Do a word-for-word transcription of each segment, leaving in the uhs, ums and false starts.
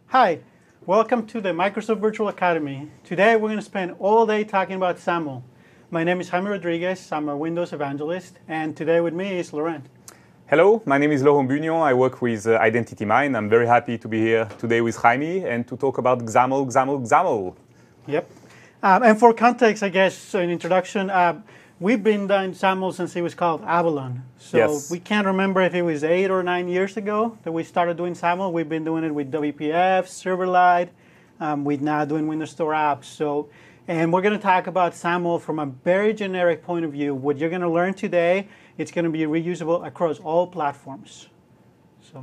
Hi, welcome to the Microsoft Virtual Academy. Today we're going to spend all day talking about SAML. My name is Jaime Rodriguez, I'm a Windows evangelist, and today with me is Laurent. Hello, my name is Laurent Bugnon, I work with uh, Identity Mine. I'm very happy to be here today with Jaime and to talk about X A M L, X A M L, X A M L. Yep. Um, and for context, I guess, so in introduction, uh, we've been doing SAML since it was called Avalon. So Yes. we can't remember if it was eight or nine years ago that we started doing SAML. We've been doing it with W P F, Silverlight. Um, we're now doing Windows Store apps. So, and we're going to talk about SAML from a very generic point of view. What you're going to learn today, it's going to be reusable across all platforms. So.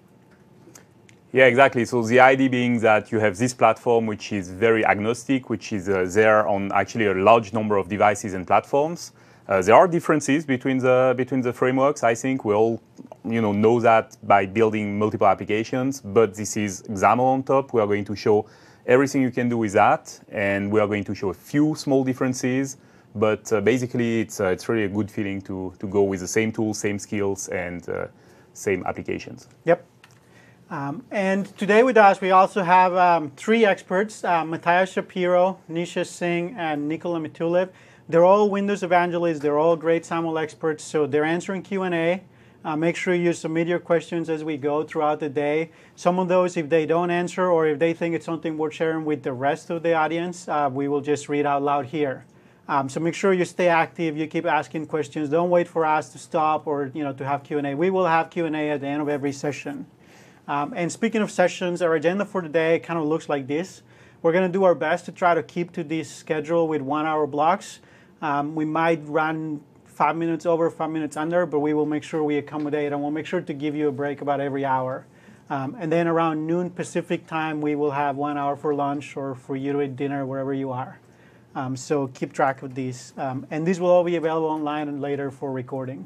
Yeah, exactly. So the idea being that you have this platform which is very agnostic, which is uh, there on actually a large number of devices and platforms. Uh, there are differences between the between the frameworks. I think we all, you know, know that by building multiple applications. But this is X A M L on top. We are going to show everything you can do with that, and we are going to show a few small differences. But uh, basically, it's uh, it's really a good feeling to to go with the same tools, same skills, and uh, same applications. Yep. Um, and today with us, we also have um, three experts, uh, Matthias Shapiro, Nisha Singh, and Nikola Mitulev. They're all Windows evangelists. They're all great SAML experts, so they're answering Q and A. Uh, make sure you submit your questions as we go throughout the day. Some of those, if they don't answer or if they think it's something worth sharing with the rest of the audience, uh, we will just read out loud here. Um, so make sure you stay active, you keep asking questions. Don't wait for us to stop or you know to have Q and A. We will have Q and A at the end of every session. Um, and speaking of sessions, our agenda for today kind of looks like this. We're going to do our best to try to keep to this schedule with one-hour blocks. Um, we might run five minutes over, five minutes under, but we will make sure we accommodate, and we'll make sure to give you a break about every hour. Um, and then around noon Pacific time, we will have one hour for lunch or for you to eat dinner wherever you are. Um, so keep track of these. Um, and these will all be available online and later for recording.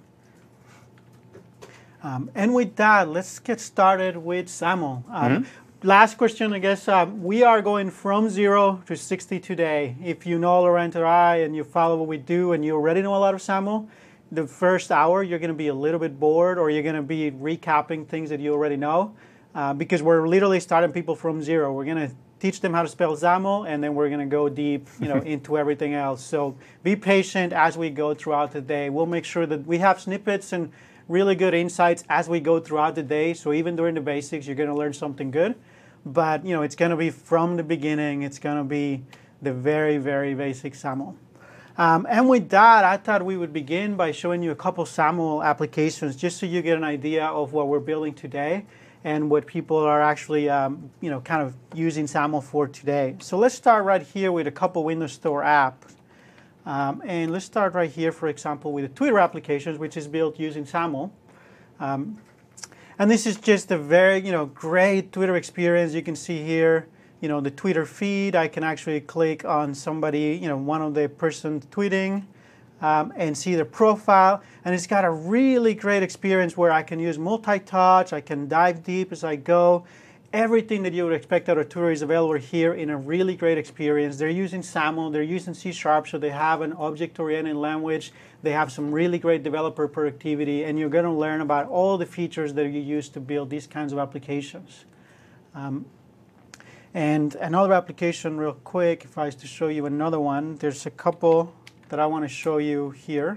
Um, and with that, let's get started with SAML. Um, mm-hmm. Last question, I guess. Uh, we are going from zero to sixty today. If you know Laurent or I and you follow what we do and you already know a lot of SAML, the first hour you're going to be a little bit bored or you're going to be recapping things that you already know uh, because we're literally starting people from zero. We're going to teach them how to spell XAML and then we're going to go deep you know, into everything else. So be patient as we go throughout the day. We'll make sure that we have snippets and really good insights as we go throughout the day. So even during the basics, you're going to learn something good. But you know, it's going to be from the beginning. It's going to be the very, very basic SAML. Um, and with that, I thought we would begin by showing you a couple SAML applications just so you get an idea of what we're building today and what people are actually um, you know, kind of using SAML for today. So let's start right here with a couple Windows Store apps. Um, and let's start right here, for example, with the Twitter applications, which is built using SAML. Um, and this is just a very, you know, great Twitter experience. You can see here, you know, the Twitter feed. I can actually click on somebody, you know, one of the person tweeting um, and see their profile. And it's got a really great experience where I can use multi-touch. I can dive deep as I go. Everything that you would expect out of Twitter is available here in a really great experience. They're using SAML, they're using C sharp, so they have an object-oriented language. They have some really great developer productivity, and you're going to learn about all the features that you use to build these kinds of applications. Um, and another application real quick, if I was to show you another one, there's a couple that I want to show you here.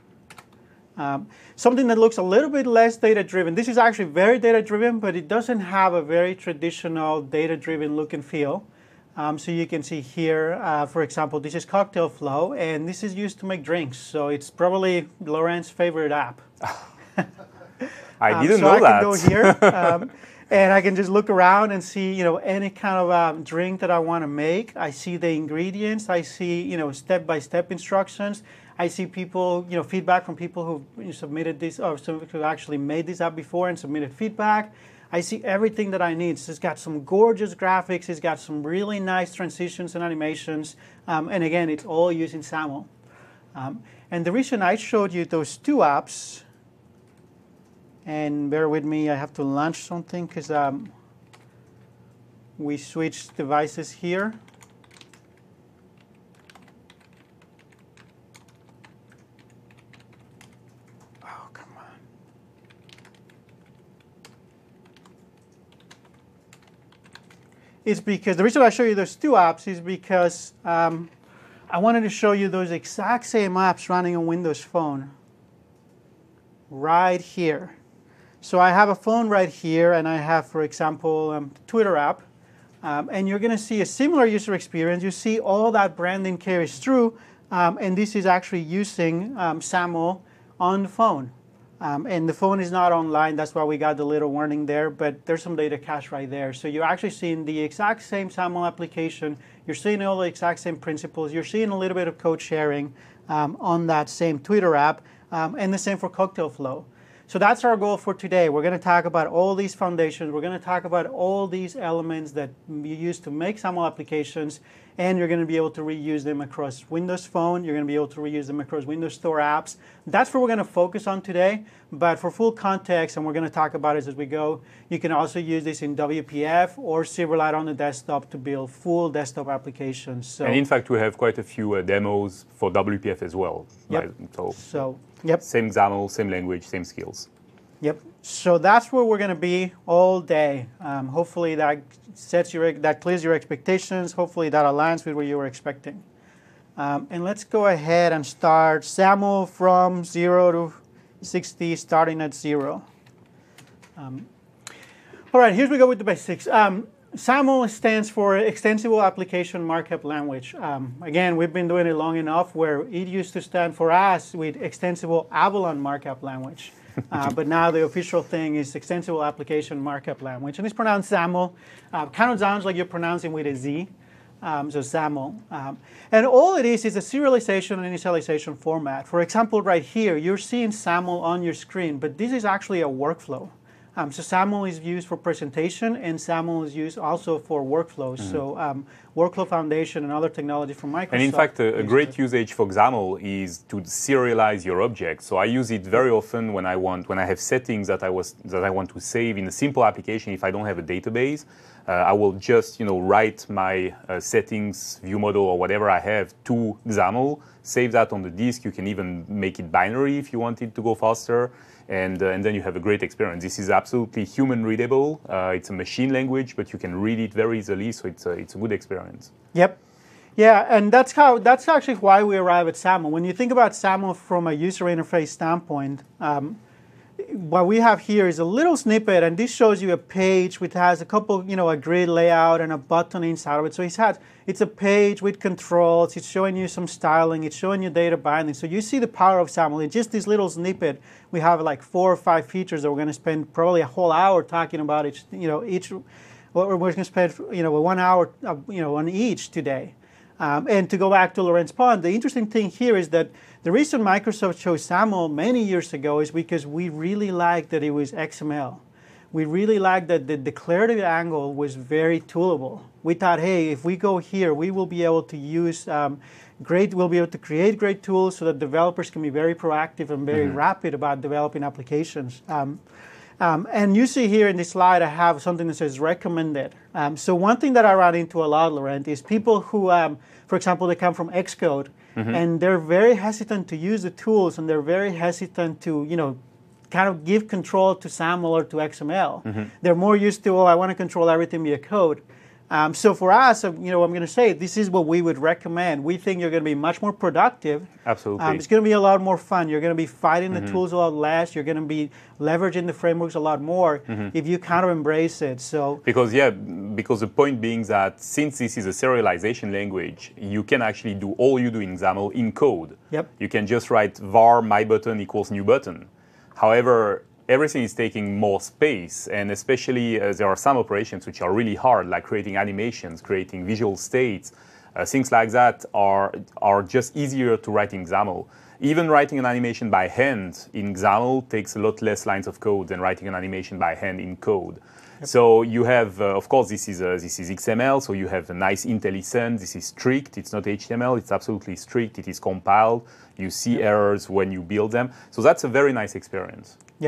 Um, something that looks a little bit less data-driven. This is actually very data-driven, but it doesn't have a very traditional data-driven look and feel. Um, so you can see here, uh, for example, this is Cocktail Flow, and this is used to make drinks. So it's probably Laurent's favorite app. I um, didn't so know I that. can go here, um, and I can just look around and see, you know, any kind of um, drink that I want to make. I see the ingredients. I see, you know, step-by-step instructions. I see people, you know, feedback from people who submitted this, or who actually made this app before and submitted feedback. I see everything that I need. So it's got some gorgeous graphics. It's got some really nice transitions and animations. Um, and again, it's all using SAML. Um, and the reason I showed you those two apps, and bear with me, I have to launch something because um, we switched devices here. is because, the reason I show you those two apps is because um, I wanted to show you those exact same apps running on Windows Phone right here. So I have a phone right here, and I have, for example, um, Twitter app. Um, and you're going to see a similar user experience. You see all that branding carries through, um, and this is actually using um, SAML on the phone. Um, and the phone is not online, that's why we got the little warning there, but there's some data cache right there. So you're actually seeing the exact same SAML application, you're seeing all the exact same principles, you're seeing a little bit of code sharing um, on that same Twitter app, um, and the same for Cocktail Flow. So that's our goal for today. We're going to talk about all these foundations. We're going to talk about all these elements that you use to make SAML applications, and you're going to be able to reuse them across Windows Phone. You're going to be able to reuse them across Windows Store apps. That's what we're going to focus on today. But for full context, and we're going to talk about it as we go, you can also use this in W P F or Silverlight on the desktop to build full desktop applications. So, and in fact, we have quite a few uh, demos for W P F as well. Yep. Right? So, so yep. Same XAML, same language, same skills. Yep. So that's where we're going to be all day. Um, hopefully that sets your that clears your expectations. Hopefully that aligns with what you were expecting. Um, and let's go ahead and start SAML from zero to sixty, starting at zero. Um, all right, here we go with the basics. Um, SAML stands for Extensible Application Markup Language. Um, again, we've been doing it long enough where it used to stand for us with Extensible Avalon Markup Language. Uh, but now the official thing is Extensible Application Markup Language. And it's pronounced SAML. Uh, kind of sounds like you're pronouncing with a Z. Um, so SAML. Um, and all it is is a serialization and initialization format. For example, right here, you're seeing SAML on your screen, but this is actually a workflow. Um, so SAML is used for presentation, and SAML is used also for workflows. Mm-hmm. So um, Workflow Foundation and other technology from Microsoft. And in fact, a, a great it. usage for XAML is to serialize your objects. So I use it very often when I want, when I have settings that I was that I want to save in a simple application. If I don't have a database, uh, I will just you know write my uh, settings view model or whatever I have to XAML, save that on the disk. You can even make it binary if you want it to go faster. And, uh, and then you have a great experience. This is absolutely human readable. Uh, it's a machine language, but you can read it very easily, so it's a, it's a good experience. Yep. Yeah, and that's how that's actually why we arrive at SAML. When you think about SAML from a user interface standpoint, um, what we have here is a little snippet, and this shows you a page which has a couple, you know, a grid layout and a button inside of it. So it's had, it's a page with controls. It's showing you some styling. It's showing you data binding. So you see the power of SAML. In just this little snippet, we have like four or five features that we're going to spend probably a whole hour talking about. Each, you know, each, we're going to spend, you know, one hour, uh, you know, on each today. Um, and to go back to Lorentz Pond, the interesting thing here is that the reason Microsoft chose SAML many years ago is because we really liked that it was X M L. We really liked that the declarative angle was very toolable. We thought, hey, if we go here, we will be able to use um, great, we'll be able to create great tools so that developers can be very proactive and very mm-hmm. rapid about developing applications. Um, Um, and you see here in this slide, I have something that says recommended. Um, so one thing that I run into a lot, Laurent, is people who, um, for example, they come from Xcode, mm-hmm. and they're very hesitant to use the tools, and they're very hesitant to, you know, kind of give control to SAML or to X M L. Mm-hmm. They're more used to, oh, I want to control everything via code. Um, so for us, you know, I'm going to say this is what we would recommend. We think you're going to be much more productive. Absolutely. Um, it's going to be a lot more fun. You're going to be fighting mm-hmm. the tools a lot less. You're going to be leveraging the frameworks a lot more mm-hmm. if you kind of embrace it. So because yeah, because the point being that since this is a serialization language, you can actually do all you do in XAML in code. Yep. You can just write var my button equals new button. However, everything is taking more space, and especially uh, there are some operations which are really hard, like creating animations, creating visual states. Uh, things like that are, are just easier to write in XAML. Even writing an animation by hand in XAML takes a lot less lines of code than writing an animation by hand in code. Yep. So you have, uh, of course, this is, uh, this is X M L, so you have a nice IntelliSense. This is strict. It's not H T M L. It's absolutely strict. It is compiled. You see yep. errors when you build them. So that's a very nice experience. Yep.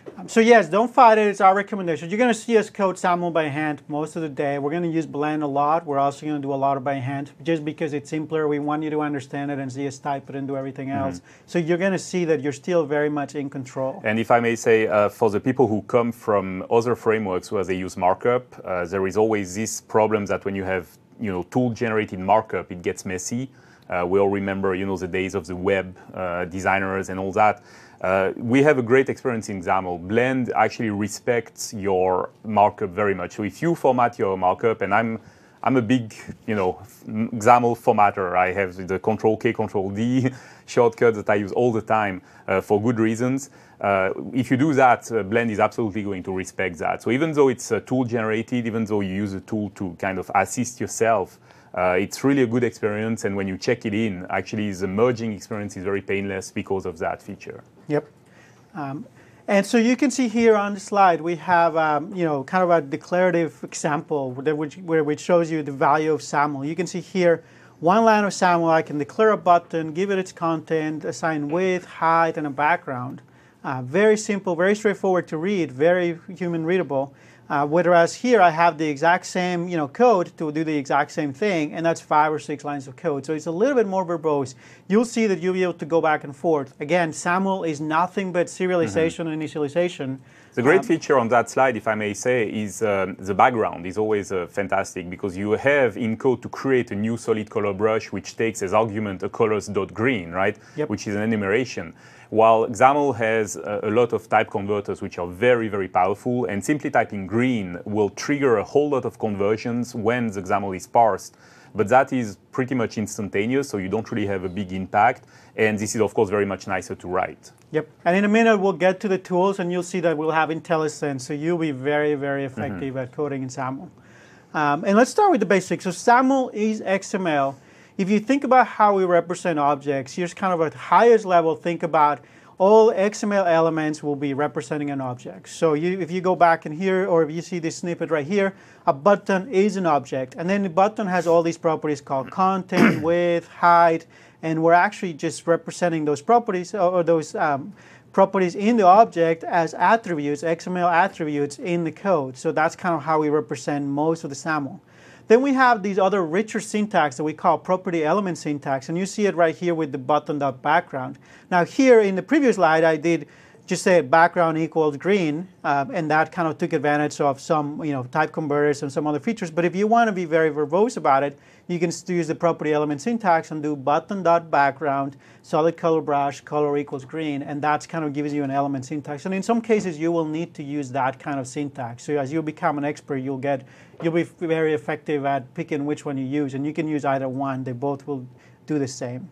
Um, so yes, don't fight it. It's our recommendation. You're going to see us code SAML by hand most of the day. We're going to use Blend a lot. We're also going to do a lot of by hand just because it's simpler. We want you to understand it and see us type it and do everything else. Mm-hmm. So you're going to see that you're still very much in control. And if I may say, uh, for the people who come from other frameworks where they use markup, uh, there is always this problem that when you have you know, tool-generated markup, it gets messy. Uh, we all remember, you know, the days of the web uh, designers and all that. Uh, we have a great experience in XAML. Blend actually respects your markup very much. So if you format your markup, and I'm I'm a big, you know, XAML formatter. I have the Control K, Control D shortcut that I use all the time uh, for good reasons. Uh, if you do that, uh, Blend is absolutely going to respect that. So even though it's uh, tool generated, even though you use a tool to kind of assist yourself, uh, it's really a good experience. And when you check it in, actually the merging experience is very painless because of that feature. Yep. Um, and so you can see here on the slide, we have, um, you know, kind of a declarative example that which, where which shows you the value of SAML. You can see here, one line of SAML, I can declare a button, give it its content, assign width, height, and a background. Uh, very simple, very straightforward to read, very human readable. Uh, whereas here I have the exact same, you know, code to do the exact same thing, and that's five or six lines of code. So it's a little bit more verbose. You'll see that you'll be able to go back and forth. Again, SAML is nothing but serialization mm-hmm. and initialization. The great um, feature on that slide, if I may say, is um, the background is always uh, fantastic because you have in code to create a new solid color brush which takes as argument a colors.green, right? Yep. Which is an enumeration. While XAML has a, a lot of type converters which are very, very powerful, and simply typing green will trigger a whole lot of conversions when the XAML is parsed. But that is pretty much instantaneous, so you don't really have a big impact. And this is, of course, very much nicer to write. Yep. And in a minute, we'll get to the tools, and you'll see that we'll have IntelliSense, so you'll be very, very effective mm-hmm. at coding in SAML. Um, and let's start with the basics. So SAML is X M L. If you think about how we represent objects, here's kind of at the highest level, think about all X M L elements will be representing an object. So you, if you go back in here, or if you see this snippet right here, a button is an object. And then the button has all these properties called content, width, height, and we're actually just representing those properties, or those um, properties in the object as attributes, X M L attributes in the code. So that's kind of how we represent most of the SAML. Then we have these other richer syntax that we call property element syntax, and you see it right here with the button.background. Now here in the previous slide, I did just say background equals green, um, and that kind of took advantage of some, you know, type converters and some other features. But if you want to be very verbose about it, you can use the property element syntax and do button.background, solid color brush, color equals green, and that's kind of gives you an element syntax. And in some cases, you will need to use that kind of syntax. So as you become an expert, you'll get, you'll be very effective at picking which one you use, and you can use either one. They both will do the same.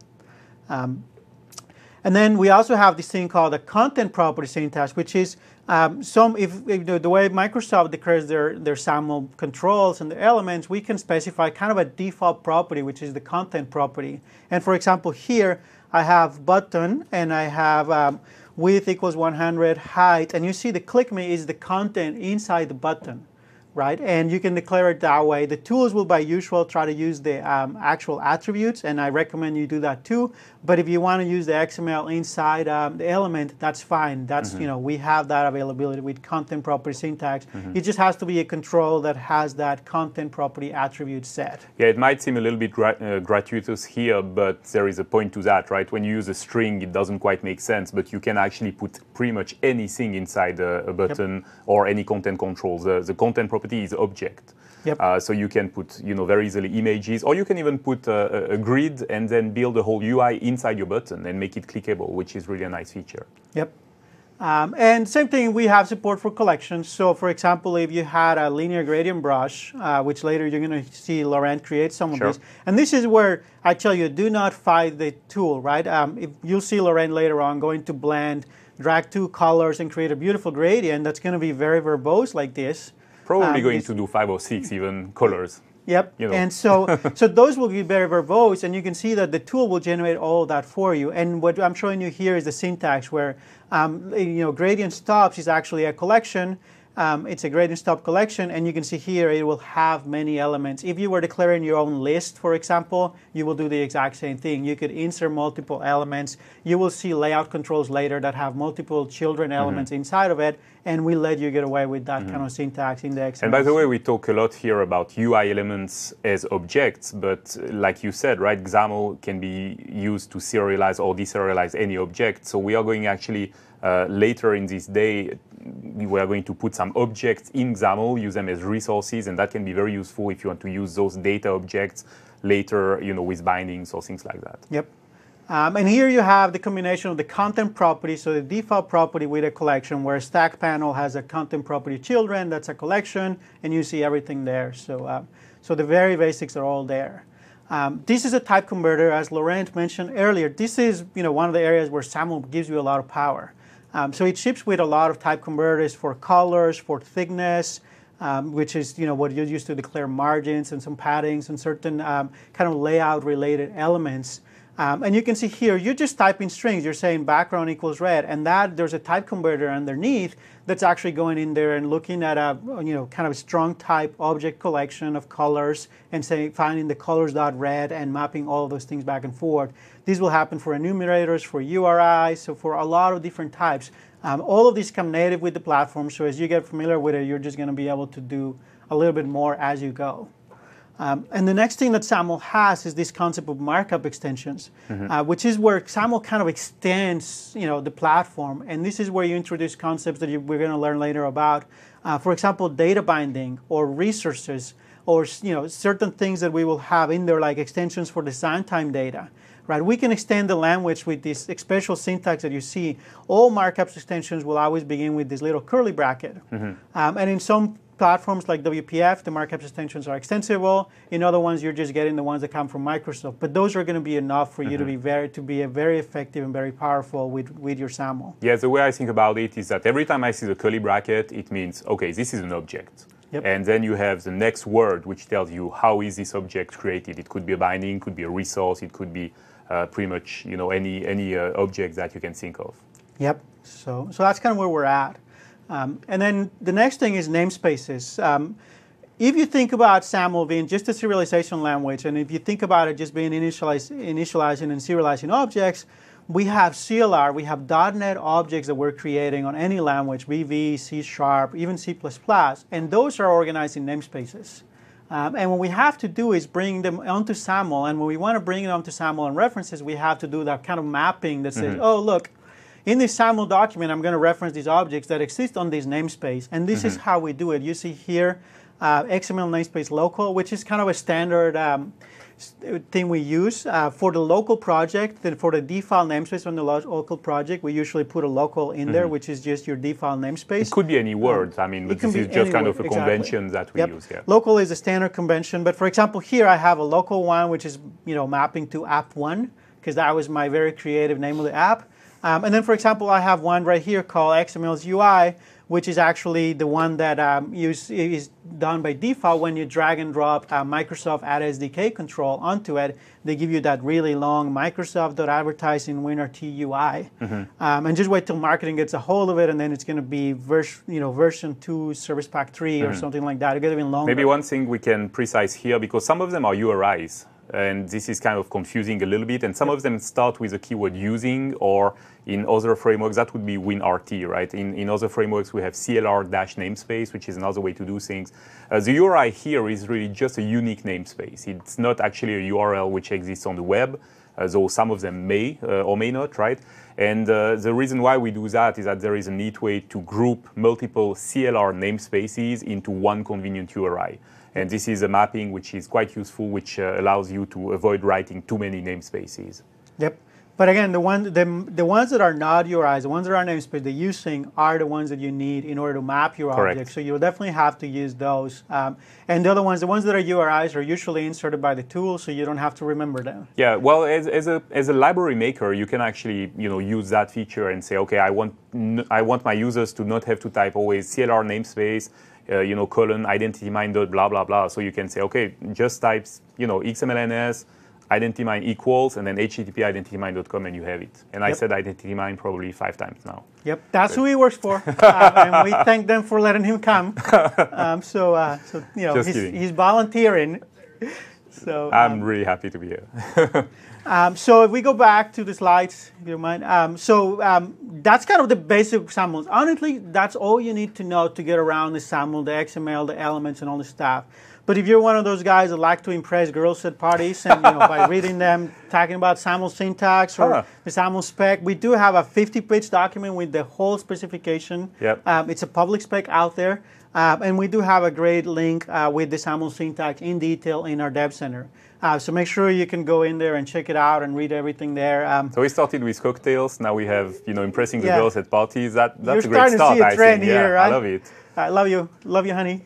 Um, And then we also have this thing called the content property syntax, which is um, some, if, if the, the way Microsoft declares their, their SAML controls and the elements, we can specify kind of a default property, which is the content property. And for example, here I have button, and I have um, width equals one hundred, height, and you see the click me is the content inside the button. Right, and you can declare it that way. The tools will, by usual, try to use the um, actual attributes, and I recommend you do that too. But if you want to use the X M L inside um, the element, that's fine. That's mm-hmm. you know, we have that availability with content property syntax. Mm-hmm. It just has to be a control that has that content property attribute set. Yeah, it might seem a little bit gra uh, gratuitous here, but there is a point to that, right? When you use a string, it doesn't quite make sense, but you can actually put pretty much anything inside a, a button yep. or any content controls. The, the content property is object. Yep. Uh, so you can put, you know, very easily images, or you can even put a, a grid and then build a whole U I inside your button and make it clickable, which is really a nice feature. Yep. Um, and same thing, we have support for collections. So for example, if you had a linear gradient brush, uh, which later you're going to see Laurent create some of sure. these. And this is where I tell you, do not fight the tool, right? Um, if you'll see Laurent later on going to blend, drag two colors and create a beautiful gradient that's going to be very verbose like this. Probably um, going to do five or six even colors. Yep. You know. And so, so those will be very verbose, and you can see that the tool will generate all of that for you. And what I'm showing you here is the syntax where, um, you know, gradient stops is actually a collection, Um, it's a grade and stop collection, and you can see here it will have many elements. If you were declaring your own list, for example, you will do the exact same thing. You could insert multiple elements. You will see layout controls later that have multiple children elements mm-hmm. inside of it, and we let you get away with that mm-hmm. kind of syntax in the X M L. And by the way, we talk a lot here about U I elements as objects, but like you said, right, X A M L can be used to serialize or deserialize any object. So we are going actually uh, later in this day, we are going to put some objects in X A M L, use them as resources, and that can be very useful if you want to use those data objects later, you know, with bindings or things like that. Yep. Um, and here you have the combination of the content property, so the default property with a collection, where stack panel has a content property children, that's a collection, and you see everything there. So, uh, so the very basics are all there. Um, this is a type converter, as Laurent mentioned earlier. This is, you know, one of the areas where S A M L gives you a lot of power. Um, so it ships with a lot of type converters for colors, for thickness, um, which is, you know, what you use to declare margins and some paddings and certain um, kind of layout-related elements. Um, and you can see here, you're just typing strings. You're saying background equals red, and that there's a type converter underneath that's actually going in there and looking at a, you know, kind of a strong type object collection of colors and saying finding the colors.red and mapping all of those things back and forth. These will happen for enumerators, for U R Is, so for a lot of different types. Um, all of these come native with the platform, so as you get familiar with it, you're just going to be able to do a little bit more as you go. Um, and the next thing that S A M L has is this concept of markup extensions, mm-hmm. uh, which is where S A M L kind of extends, you know, the platform. And this is where you introduce concepts that you, we're going to learn later about. Uh, for example, data binding or resources, or, you know, certain things that we will have in there, like extensions for design time data. Right? We can extend the language with this special syntax that you see. All markups extensions will always begin with this little curly bracket. Mm-hmm. um, and in some platforms like W P F, the markup extensions are extensible. In other ones, you're just getting the ones that come from Microsoft. But those are going to be enough for mm-hmm. you to be very to be a very effective and very powerful with, with your S A M L. Yeah, the way I think about it is that every time I see the curly bracket, it means, okay, this is an object. Yep. And then you have the next word, which tells you how is this object created. It could be a binding, could be a resource, it could be uh, pretty much, you know, any any uh, object that you can think of. Yep. So so that's kind of where we're at. Um, and then the next thing is namespaces. Um, if you think about S A M L being just a serialization language, and if you think about it just being initialize, initializing and serializing objects, we have C L R, we have dot net objects that we're creating on any language, V V, C Sharp, even C plus plus, and those are organized in namespaces. Um, and what we have to do is bring them onto S A M L, and when we want to bring it onto S A M L and references, we have to do that kind of mapping that says, mm-hmm. oh, look, in this S A M L document, I'm going to reference these objects that exist on this namespace. And this mm-hmm. is how we do it. You see here, uh, X M L namespace local, which is kind of a standard um, thing we use. Uh, for the local project, then for the default namespace on the local project, we usually put a local in mm-hmm. there, which is just your default namespace. It could be any word. Um, I mean, but this is just kind word. of a exactly. convention that we yep. use here. Local is a standard convention. But for example, here I have a local one, which is, you know, mapping to app one, because that was my very creative name of the app. Um, and then, for example, I have one right here called X M L's U I, which is actually the one that um, use, is done by default when you drag and drop a Microsoft Ad S D K control onto it. They give you that really long Microsoft.advertising WinRT U I. Mm-hmm. um, and just wait till marketing gets a hold of it, and then it's going to be vers you know, version two, Service Pack three, mm-hmm. or something like that. It'll get even longer. Maybe one thing we can precise here, because some of them are U R Is. And this is kind of confusing a little bit. And some of them start with the keyword using, or in other frameworks, that would be WinRT, right? In, in other frameworks, we have C L R-namespace, which is another way to do things. Uh, the U R I here is really just a unique namespace. It's not actually a U R L which exists on the web, uh, though some of them may uh, or may not, right? And uh, the reason why we do that is that there is a neat way to group multiple C L R namespaces into one convenient U R I. And this is a mapping which is quite useful, which uh, allows you to avoid writing too many namespaces. Yep. But again, the, one, the, the ones that are not U R Is, the ones that are namespace, the using are the ones that you need in order to map your Correct. object. So you'll definitely have to use those. Um, and the other ones, the ones that are U R Is, are usually inserted by the tool, so you don't have to remember them. Yeah, well, as, as, a, as a library maker, you can actually, you know, use that feature and say, okay, I want, I want my users to not have to type always C L R namespace, Uh, you know, colon, identity minded, blah, blah, blah. So you can say, okay, just type, you know, X M L N S, identity mine equals, and then H T T P identity mine dot com, and you have it. And Yep. I said identity mine probably five times now. Yep, that's who he works for, uh, and we thank them for letting him come. Um, so, uh, so you know, Just he's, kidding. he's volunteering. So I'm um, really happy to be here. Um, so if we go back to the slides, if you don't mind. Um, so um, that's kind of the basic SAMLs. Honestly, that's all you need to know to get around the SAML, the X M L, the elements, and all the stuff. But if you're one of those guys that like to impress girls at parties and you know, by reading them, talking about SAML syntax or Huh. the SAML spec, we do have a fifty page document with the whole specification. Yep. Um, it's a public spec out there. Uh, and we do have a great link uh, with the SAML syntax in detail in our Dev Center. Uh, so make sure you can go in there and check it out and read everything there. Um, So we started with cocktails. Now we have, you know, impressing the Yeah. girls at parties. That that's You're a great starting to start. see a I trend think. here, yeah, right? I love it. I love you, love you, honey.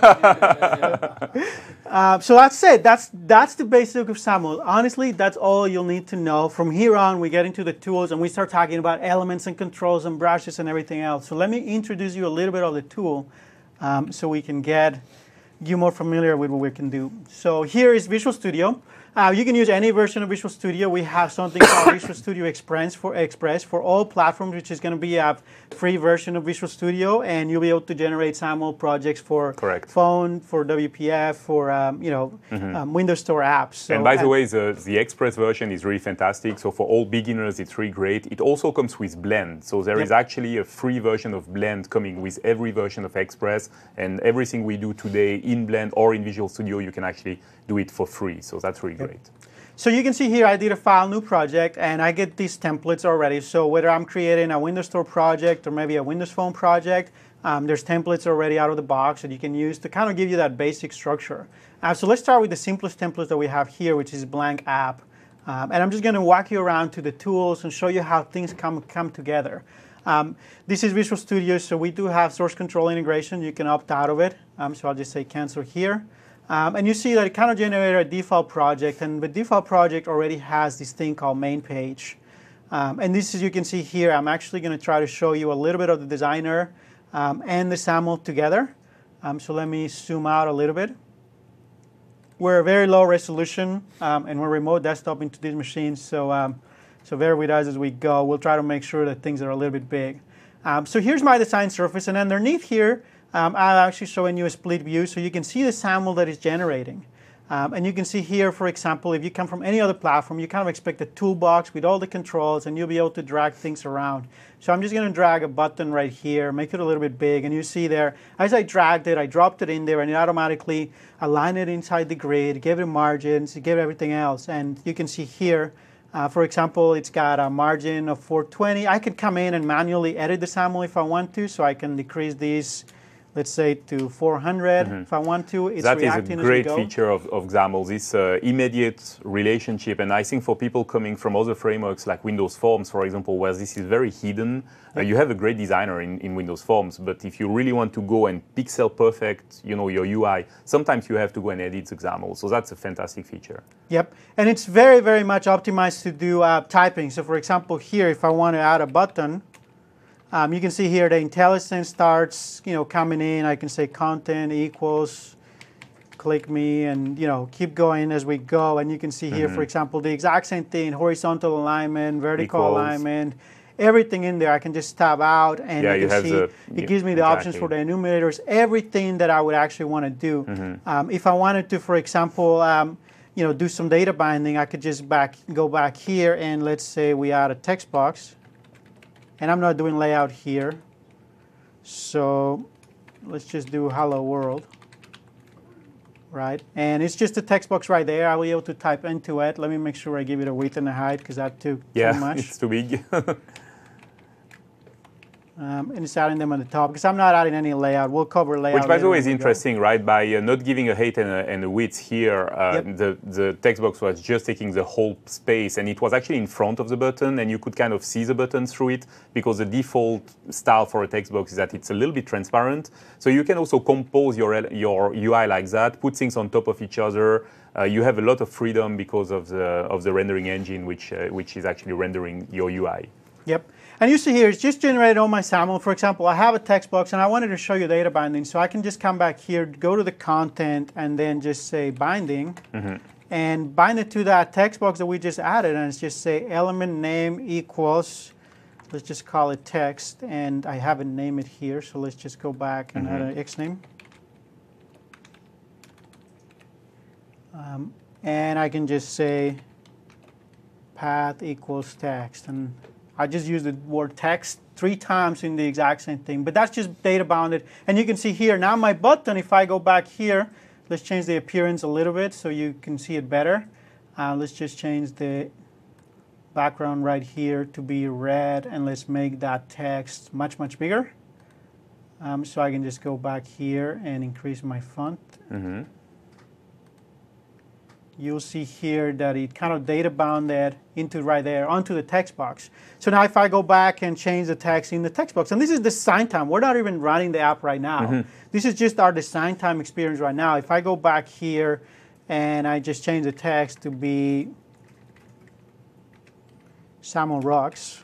uh, so that's it. That's that's the basic of SAML. Honestly, that's all you'll need to know. From here on, we get into the tools and we start talking about elements and controls and brushes and everything else. So let me introduce you a little bit of the tool, um, so we can get you more familiar with what we can do. So here is Visual Studio. Uh, you can use any version of Visual Studio. We have something called Visual Studio Express for Express for all platforms, which is going to be a free version of Visual Studio, and you'll be able to generate SAML projects for Correct. phone, for W P F, for um, you know Mm-hmm. um, Windows Store apps. So, And by the way, the, the Express version is really fantastic. So for all beginners, it's really great. It also comes with Blend. So there Yep. is actually a free version of Blend coming with every version of Express. And everything we do today in Blend or in Visual Studio, you can actually do it for free. So that's really great. So you can see here I did a file new project and I get these templates already. So whether I'm creating a Windows Store project or maybe a Windows Phone project, um, there's templates already out of the box that you can use to kind of give you that basic structure. Uh, so let's start with the simplest template that we have here, which is blank app. Um, and I'm just going to walk you around to the tools and show you how things come, come together. Um, this is Visual Studio, so we do have source control integration. You can opt out of it. Um, so I'll just say cancel here. Um, and you see that it kind of generated a default project, and the default project already has this thing called main page. Um, and this is, you can see here, I'm actually going to try to show you a little bit of the designer um, and the SAML together. Um, so let me zoom out a little bit. We're a very low resolution, um, and we're remote desktop into these machines, so, um, so bear with us as we go. We'll try to make sure that things are a little bit big. Um, so here's my design surface, and underneath here, Um, I'm actually showing you a split view so you can see the SAML that is generating. Um, and you can see here, for example, if you come from any other platform, you kind of expect a toolbox with all the controls and you'll be able to drag things around. So I'm just going to drag a button right here, make it a little bit big, and you see there, as I dragged it, I dropped it in there and it automatically aligned it inside the grid, gave it margins, it gave everything else. And you can see here, uh, for example, it's got a margin of four twenty. I could come in and manually edit the SAML if I want to, so I can decrease these, let's say, to four hundred mm-hmm. if I want to. It's that reacting is a great as we go. feature of, of XAML, this uh, immediate relationship. And I think for people coming from other frameworks like Windows Forms, for example, where this is very hidden, uh, you have a great designer in, in Windows Forms. But if you really want to go and pixel perfect, you know, your U I, sometimes you have to go and edit the XAML. So that's a fantastic feature. Yep, and it's very, very much optimized to do uh, typing. So for example, here, if I want to add a button, Um, you can see here the IntelliSense starts, you know, coming in. I can say content equals, click me, and you know, keep going as we go. And you can see here, mm-hmm. for example, the exact same thing: horizontal alignment, vertical equals. alignment, everything in there. I can just tab out, and yeah, you you can have see the, it yeah, gives me the exactly. options for the enumerators, everything that I would actually want to do. Mm-hmm. um, if I wanted to, for example, um, you know, do some data binding, I could just back go back here, and let's say we add a text box. And I'm not doing layout here, so let's just do hello world, right? And it's just a text box right there. I'll be able to type into it. Let me make sure I give it a width and a height because that took yeah, too much. It's too big. Um, and it's adding them on the top because I'm not adding any layout. We'll cover layout. Which, by the way, is go. interesting, right? By uh, not giving a height and a, and a width here, uh, Yep. the, the text box was just taking the whole space, and it was actually in front of the button, and you could kind of see the button through it because the default style for a text box is that it's a little bit transparent. So you can also compose your, your U I like that, put things on top of each other. Uh, you have a lot of freedom because of the, of the rendering engine, which, uh, which is actually rendering your U I. Yep. And you see here, it's just generated on my SAML. For example, I have a text box, and I wanted to show you data binding. So I can just come back here, go to the content, and then just say binding. Mm-hmm. and bind it to that text box that we just added, and it's just say element name equals, let's just call it text, and I haven't named it here, so let's just go back and mm-hmm. add an X name. Um, and I can just say path equals text, and I just use the word text three times in the exact same thing, but that's just data bounded. And you can see here, now my button, if I go back here, let's change the appearance a little bit so you can see it better. Uh, let's just change the background right here to be red, and let's make that text much, much bigger. Um, so I can just go back here and increase my font. Mm-hmm. You'll see here that it kind of data bounded into right there onto the text box. So now if I go back and change the text in the text box, and this is design time. We're not even running the app right now. Mm-hmm. This is just our design time experience right now. If I go back here and I just change the text to be Salmon Rocks,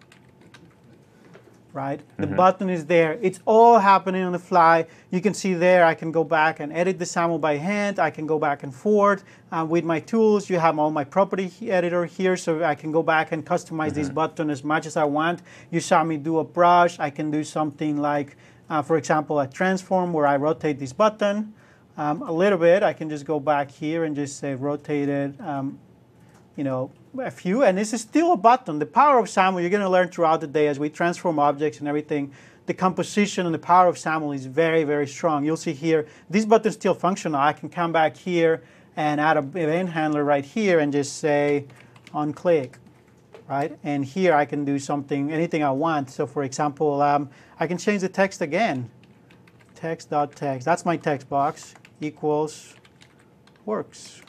right? The mm-hmm. button is there. It's all happening on the fly. You can see there, I can go back and edit the S A M L by hand. I can go back and forth. Uh, with my tools, you have all my property editor here, so I can go back and customize mm-hmm. this button as much as I want. You saw me do a brush. I can do something like, uh, for example, a transform where I rotate this button um, a little bit. I can just go back here and just say rotate it, um, you know, a few, and this is still a button. The power of S A M L, you're going to learn throughout the day as we transform objects and everything. The composition and the power of S A M L is very, very strong. You'll see here, this button's still functional. I can come back here and add an event handler right here and just say on click, right? And here I can do something, anything I want. So for example, um, I can change the text again. Text.text, that's my text box, equals works.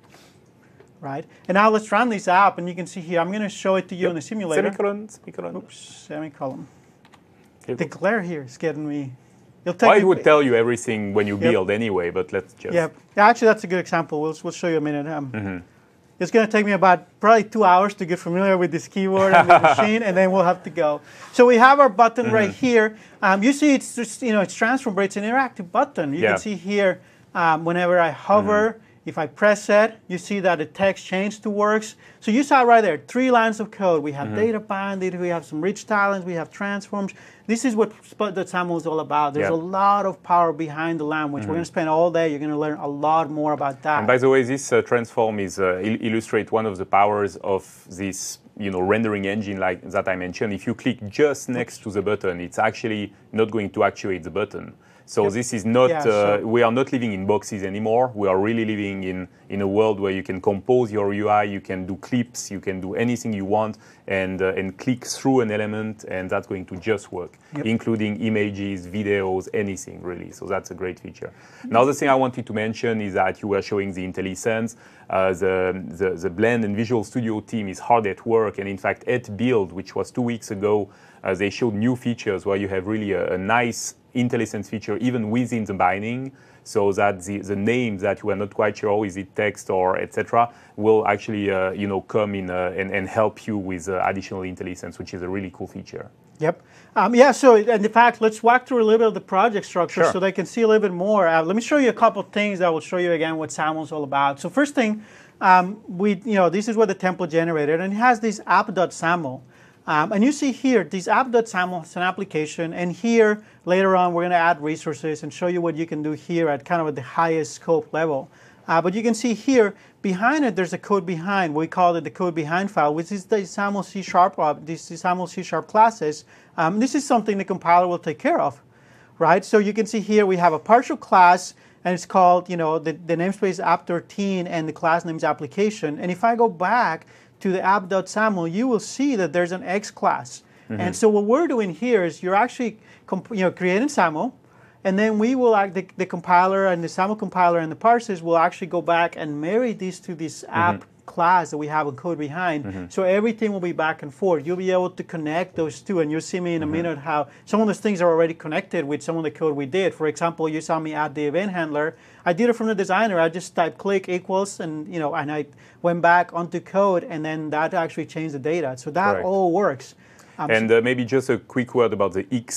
Right? And now let's run this app, and you can see here, I'm going to show it to you yep. in the simulator. Semicolon, semicolon. Oops, semicolon. Here the glare here is getting me. It'll take well, it me, would tell you everything when you yep. build anyway, but let's just... Yep. Yeah, actually, that's a good example. We'll, we'll show you a minute. Um, mm-hmm. It's going to take me about probably two hours to get familiar with this keyboard and the machine, and then we'll have to go. So we have our button mm-hmm. right here. Um, you see it's just, you know, it's transform, but it's an interactive button. You yeah. can see here, um, whenever I hover, mm-hmm. if I press it, you see that the text changed to works. So you saw right there, three lines of code. We have mm-hmm. data bounded, we have some rich talents, we have transforms. This is what the S A M L is all about. There's yep. a lot of power behind the language. Mm-hmm. We're going to spend all day. You're going to learn a lot more about that. And by the way, this uh, transform is uh, il illustrate one of the powers of this, you know, rendering engine like that I mentioned. If you click just next to the button, it's actually not going to actuate the button. So yep. this is not, yeah, uh, so we are not living in boxes anymore. We are really living in, in a world where you can compose your U I, you can do clips, you can do anything you want, and, uh, and click through an element, and that's going to just work, yep. including images, videos, anything really. So that's a great feature. Mm-hmm. Another thing I wanted to mention is that you were showing the IntelliSense. Uh, the, the, the Blend and Visual Studio team is hard at work, and in fact at Build, which was two weeks ago, uh, they showed new features where you have really a, a nice IntelliSense feature even within the binding, so that the, the names that you are not quite sure, is it text or et cetera, will actually uh, you know, come in uh, and, and help you with uh, additional IntelliSense, which is a really cool feature. Yep. Um, yeah, so and in fact, let's walk through a little bit of the project structure sure. so they can see a little bit more. Uh, let me show you a couple of things that will show you again what S A M L is all about. So first thing, um, we, you know, this is what the template generated, and it has this app.saml. Um, and you see here, this app.saml is an application, and here, later on, we're going to add resources and show you what you can do here at kind of at the highest scope level. Uh, but you can see here, behind it, there's a code behind. We call it the code behind file, which is the S A M L C sharp, uh, this S A M L C sharp classes. Um, this is something the compiler will take care of, right? So you can see here, we have a partial class, and it's called, you know, the, the namespace app thirteen, and the class name is application. And if I go back to the app.saml, you will see that there's an X class. Mm-hmm. And so what we're doing here is you're actually you know, creating S A M L, and then we will, the, the compiler and the S A M L compiler and the parsers will actually go back and marry these to this mm-hmm. app class that we have a code behind. Mm-hmm. So everything will be back and forth. You'll be able to connect those two, and you'll see me in a mm-hmm. minute how some of those things are already connected with some of the code we did. For example, you saw me add the event handler. I did it from the designer. I just typed click equals, and you know, and I went back onto code, and then that actually changed the data. So that Correct. all works. Um, and uh, maybe just a quick word about the X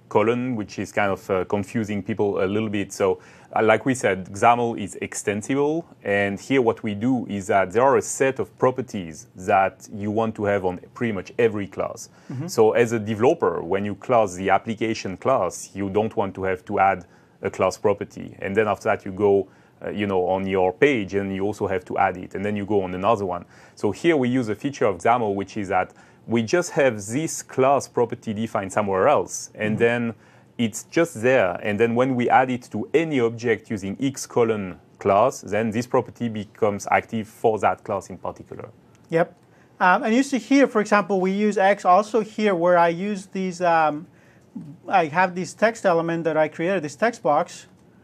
colon, which is kind of uh, confusing people a little bit. So uh, like we said, X A M L is extensible. And here what we do is that there are a set of properties that you want to have on pretty much every class. Mm-hmm. So as a developer, when you class the application class, you don't want to have to add a class property. And then after that, you go uh, you know, on your page, and you also have to add it. And then you go on another one. So here we use a feature of X A M L, which is that we just have this class property defined somewhere else, and mm-hmm. then it's just there. And then when we add it to any object using X colon class, then this property becomes active for that class in particular. Yep. Um, and you see here, for example, we use X also here where I use these, um, I have this text element that I created, this text box.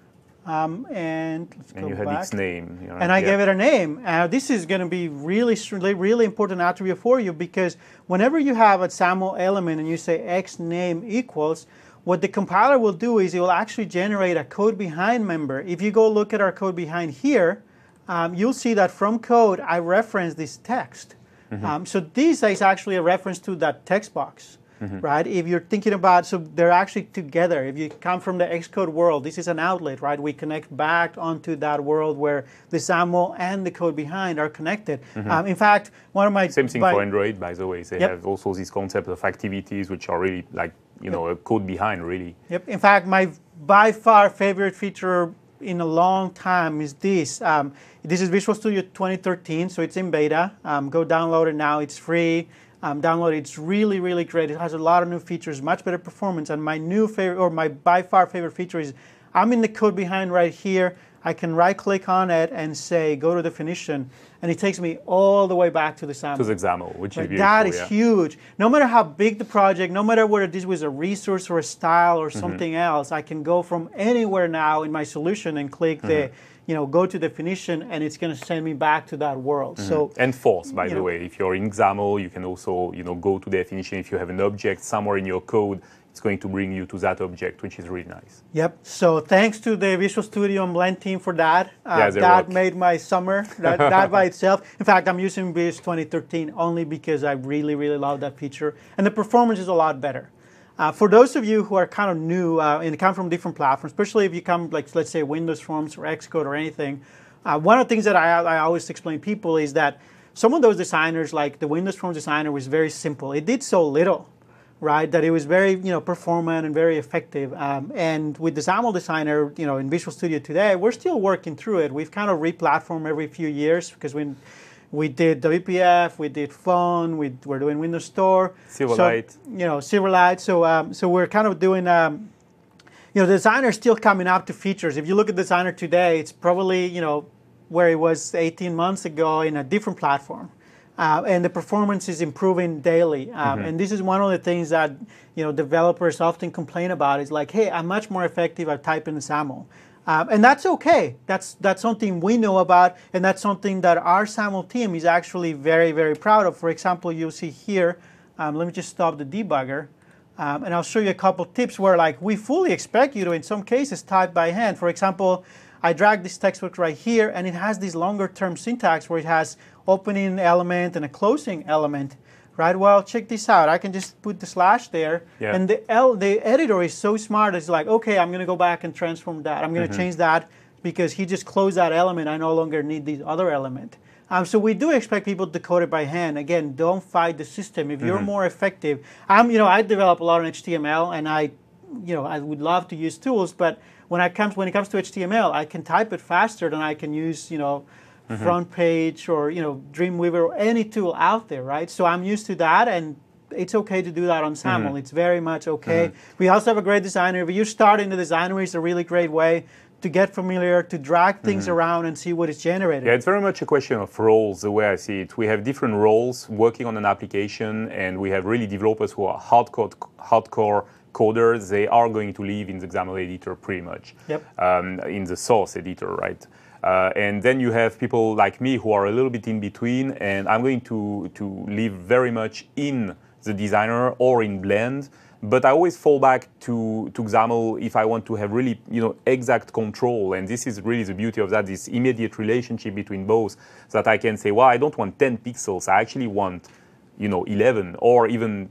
Um, and let's and go you had back. its name. You know, and I yeah. gave it a name. Uh, this is going to be really, really important attribute for you, because whenever you have a X A M L element and you say X name equals, what the compiler will do is it will actually generate a code behind member. If you go look at our code behind here, um, you'll see that from code I reference this text. Mm-hmm. um, so this is actually a reference to that text box. Mm-hmm. Right? If you're thinking about, so they're actually together. If you come from the Xcode world, this is an outlet, right? We connect back onto that world where the X A M L and the code behind are connected. Mm-hmm. um, in fact, one of my... Same thing by, for Android, by the way. They yep. have also this concept of activities, which are really like, you know, yep. a code behind, really. Yep. In fact, my by far favorite feature in a long time is this. Um, this is Visual Studio twenty thirteen, so it's in beta. Um, go download it now. It's free. Um, download it. It's really, really great. It has a lot of new features, much better performance. And my new favorite, or my by far favorite feature is I'm in the code behind right here. I can right-click on it and say, go to definition. And it takes me all the way back to the X A M L. To the X A M L, which right? is beautiful. That is yeah. huge. No matter how big the project, no matter whether this was a resource or a style or something mm-hmm. else, I can go from anywhere now in my solution and click mm-hmm. the, you know, go to definition, and it's going to send me back to that world. Mm-hmm. So and force, by the know, way, if you're in X A M L, you can also, you know, go to definition. If you have an object somewhere in your code, it's going to bring you to that object, which is really nice. Yep. So thanks to the Visual Studio and Blend team for that. Uh, yeah, that rock. made my summer. That, that by itself. In fact, I'm using Viz twenty thirteen only because I really, really love that feature, and the performance is a lot better. Uh, for those of you who are kind of new uh, and come from different platforms, especially if you come, like, let's say Windows Forms or Xcode or anything, uh, one of the things that I, I always explain people is that some of those designers, like the Windows Forms designer, was very simple. It did so little, right, that it was very, you know, performant and very effective. Um, and with the X A M L designer, you know, in Visual Studio today, we're still working through it. We've kind of re-platformed every few years because we we did W P F, we did Phone, we, we're doing Windows Store. Silverlight. So, you know, Silverlight. So, um, so we're kind of doing, um, you know, the designer is still coming up to features. If you look at the designer today, it's probably, you know, where it was eighteen months ago in a different platform. Uh, and the performance is improving daily. Um, mm-hmm. And this is one of the things that, you know, developers often complain about. Is like, hey, I'm much more effective at typing X A M L. Um, and that's okay. That's that's something we know about, and that's something that our X A M L team is actually very, very proud of. For example, you'll see here, um, let me just stop the debugger, um, and I'll show you a couple tips where, like, we fully expect you to, in some cases, type by hand. For example, I drag this textbook right here, and it has this longer-term syntax where it has opening element and a closing element. Right, well, check this out. I can just put the slash there, yeah. and the L, the editor is so smart. It's like, okay, I'm going to go back and transform that. I'm going to mm-hmm. change that because he just closed that element. I no longer need this other element. Um, so we do expect people to code it by hand. Again, don't fight the system. If mm-hmm. you're more effective, I'm, you know, I develop a lot on H T M L, and I, you know, I would love to use tools, but when I comes when it comes to H T M L, I can type it faster than I can use, you know. Mm-hmm. Front Page or, you know, Dreamweaver or any tool out there, right? So I'm used to that, and it's okay to do that on X A M L. Mm-hmm. It's very much okay. Mm-hmm. We also have a great designer. If you start in the designer, it's a really great way to get familiar, to drag things mm-hmm. around and see what is generated. Yeah, it's very much a question of roles, the way I see it. We have different roles working on an application, and we have really developers who are hardcore, hardcore coders. They are going to live in the X A M L editor pretty much, yep. um, in the source editor, right? Uh, and then you have people like me who are a little bit in between, and I'm going to, to live very much in the designer or in Blend, but I always fall back to, to X A M L if I want to have really, you know, exact control. And this is really the beauty of that, this immediate relationship between both, that I can say, well, I don't want ten pixels, I actually want, you know, eleven or even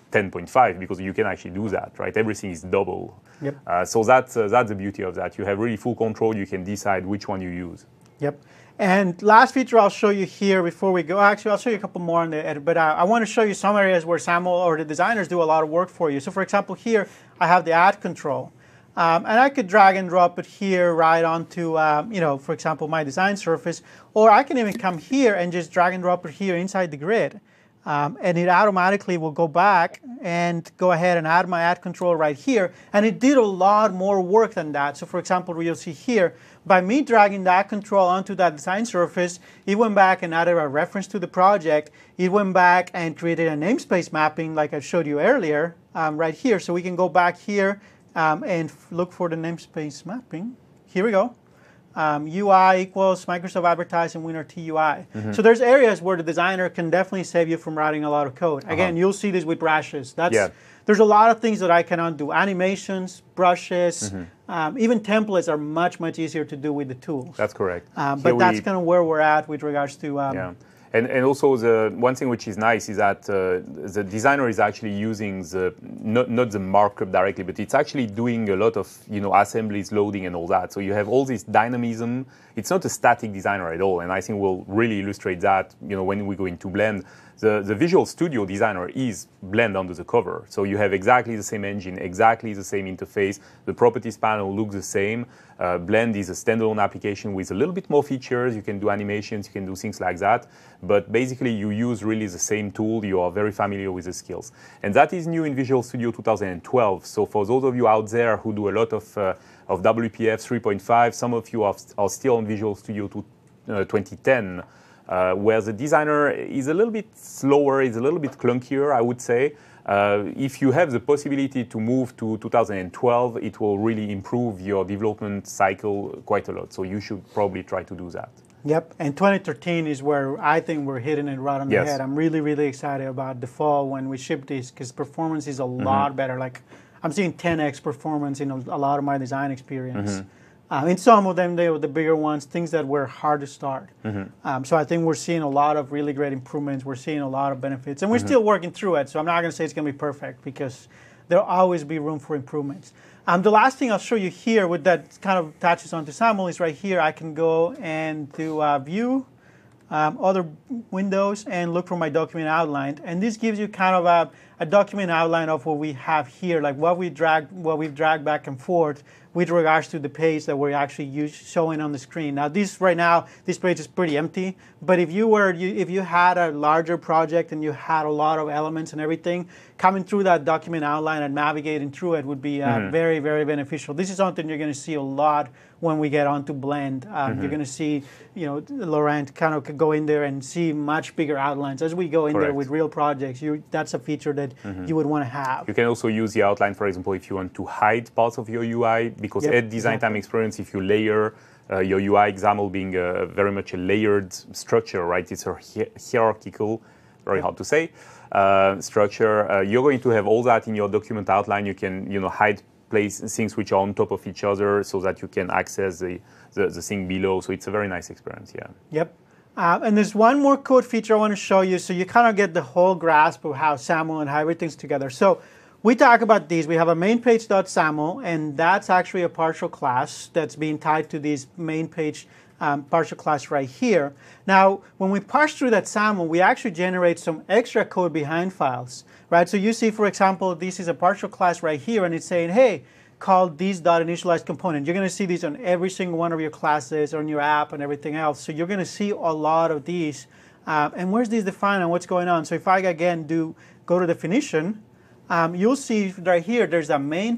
ten point five because you can actually do that, right? Everything is double. Yep. Uh, so that's, uh, that's the beauty of that. You have really full control. You can decide which one you use. Yep. And last feature I'll show you here before we go. Actually, I'll show you a couple more on the edit, but I, I want to show you some areas where SAML or the designers do a lot of work for you. So for example, here I have the add control. Um, and I could drag and drop it here right onto, um, you know, for example, my design surface. Or I can even come here and just drag and drop it here inside the grid. Um, and it automatically will go back and go ahead and add my add control right here. And it did a lot more work than that. So for example, you'll see here, by me dragging that control onto that design surface, it went back and added a reference to the project. It went back and created a namespace mapping like I showed you earlier, um, right here. So we can go back here um, and look for the namespace mapping. Here we go. Um, U I equals Microsoft Advertising Winner T U I. Mm-hmm. So there's areas where the designer can definitely save you from writing a lot of code. Uh-huh. Again, you'll see this with brushes. That's, yeah. There's a lot of things that I cannot do. Animations, brushes, mm-hmm. um, even templates are much, much easier to do with the tools. That's correct. Um, but Here that's we, kind of where we're at with regards to... Um, yeah. And, and also the one thing which is nice is that uh, the designer is actually using the not, not the markup directly, but it's actually doing a lot of you know assemblies, loading, and all that. So you have all this dynamism. It's not a static designer at all, and I think we'll really illustrate that you know when we go into Blend. The, the Visual Studio designer is Blend under the cover. So you have exactly the same engine, exactly the same interface. The properties panel looks the same. Uh, Blend is a standalone application with a little bit more features. You can do animations, you can do things like that. But basically, you use really the same tool. You are very familiar with the skills. And that is new in Visual Studio two thousand twelve. So for those of you out there who do a lot of, uh, of W P F three point five, some of you are, are still on Visual Studio twenty ten. Uh, where the designer is a little bit slower, is a little bit clunkier, I would say. Uh, if you have the possibility to move to two thousand twelve, it will really improve your development cycle quite a lot. So you should probably try to do that. Yep, and twenty thirteen is where I think we're hitting it right on the yes. head. I'm really, really excited about the fall when we ship this because performance is a mm-hmm. lot better. Like I'm seeing ten X performance in a, a lot of my design experience. Mm-hmm. Uh, in some of them, they were the bigger ones, things that were hard to start. Mm-hmm. um, so I think we're seeing a lot of really great improvements. We're seeing a lot of benefits. And we're mm-hmm. still working through it. So I'm not going to say it's going to be perfect because there'll always be room for improvements. Um, the last thing I'll show you here with that kind of touches onto SAML is right here. I can go and do uh, View, um, other windows, and look for my document outline. And this gives you kind of a, a document outline of what we have here, like what we drag, what we've dragged back and forth with regards to the page that we're actually use, showing on the screen. Now, this right now, this page is pretty empty. But if you were, you, if you had a larger project and you had a lot of elements and everything, coming through that document outline and navigating through it would be uh, mm-hmm. very, very beneficial. This is something you're going to see a lot when we get onto Blend. Um, mm-hmm. You're going to see, you know, Laurent kind of could go in there and see much bigger outlines as we go in Correct. there with real projects. You, that's a feature that mm-hmm. you would want to have. You can also use the outline, for example, if you want to hide parts of your U I, because yep, at Design exactly. Time Experience, if you layer uh, your U I, X A M L being a, very much a layered structure, right? It's a hi- hierarchical, very yep. hard to say, uh, structure. Uh, you're going to have all that in your document outline. You can, you know, hide place things which are on top of each other so that you can access the, the, the thing below. So it's a very nice experience, yeah. Yep. Uh, and there's one more code feature I want to show you so you kind of get the whole grasp of how SAML and how everything's together. So we talk about these. We have a main page.saml, and that's actually a partial class that's being tied to this main page um, partial class right here. Now, when we parse through that SAML, we actually generate some extra code behind files, right? So you see, for example, this is a partial class right here, and it's saying, hey, call this.initialize component. You're going to see these on every single one of your classes, on your app, and everything else. So you're going to see a lot of these. Uh, and where's these defined and what's going on? So if I, again, do go to definition, um, you'll see right here, there's a main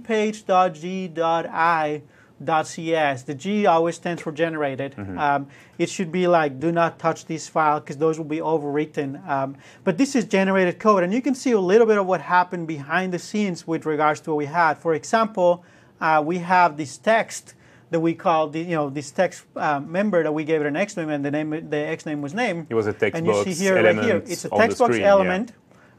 page.g.i.cs. The G always stands for generated. Mm-hmm. um, it should be like, do not touch this file, because those will be overwritten. Um, but this is generated code, and you can see a little bit of what happened behind the scenes with regards to what we had. For example, uh, we have this text that we called, the, you know, this text uh, member that we gave it an X name, and the name, the X name was name. It was a text and box you see here, element right here, it's a on text the box screen, element. Yeah.